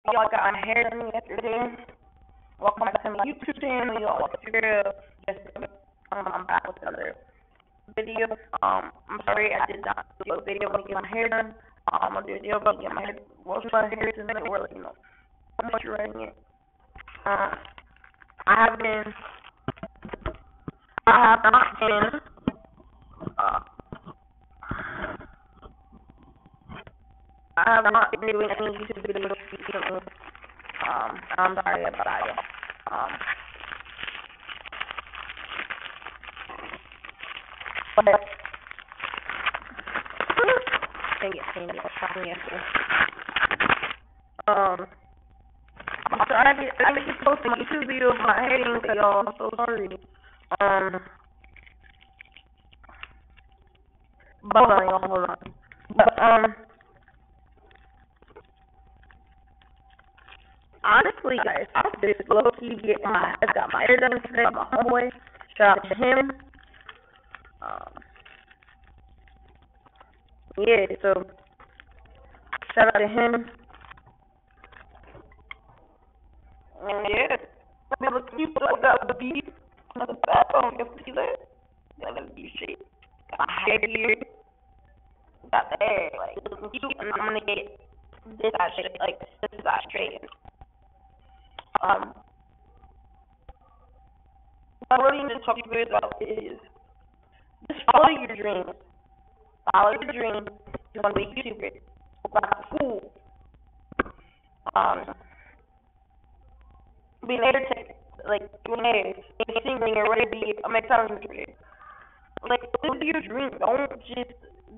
y'all got my hair done yesterday. Welcome back to my YouTube channel, y'all. It's your girl, Jessica. I'm back with another video. I'm sorry I did not do a video about getting my hair done. I'm gonna do a video about getting my hair, washing my hair to make it work, I'm moisturizing it. I have not been doing any YouTube videos recently. I'm sorry about that, y'all. But dang it, I was talking yesterday. So I didn't post my YouTube video of my hating, so y'all, I'm so sorry. Hold on. But, honestly, guys, I just low-key I got my hair done today by my homeboy. Shout out to him. Yeah, so, shout out to him. And yeah, I look cute, so I got the beef on the bathroom. You can see that? Got the beef shit. Got my hair here. Got the hair, like, looking cute, and I'm gonna get this side straight, like, this side straight. What I really need to talk to you guys about is just follow your dreams. Follow your dreams. You want to be a YouTuber. Go back to school. Be an entertainer. Like, be an artist. Be a singer. You're ready to be a McDonald's YouTuber. Like, live your dream. Don't just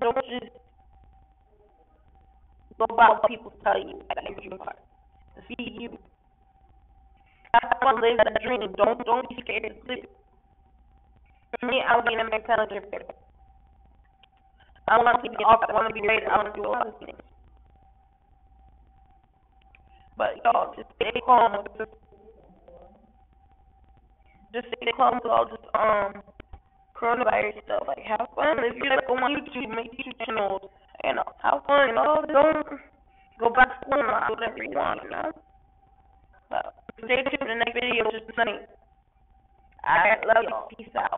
go by what people tell you that your dream are. See you. Have fun, live that dream. Don't be scared to live. For me, I want to be an McDonald's YouTuber. I want to be off. I want to be rated. I want to do a lot of things. But y'all, just stay calm. Just stay calm with all this coronavirus stuff. Like, have fun. If you like go on YouTube, make YouTube channels, have fun and all. Don't go back to school and do whatever you want, But stay tuned for the next video just tonight. I love y'all. Peace out.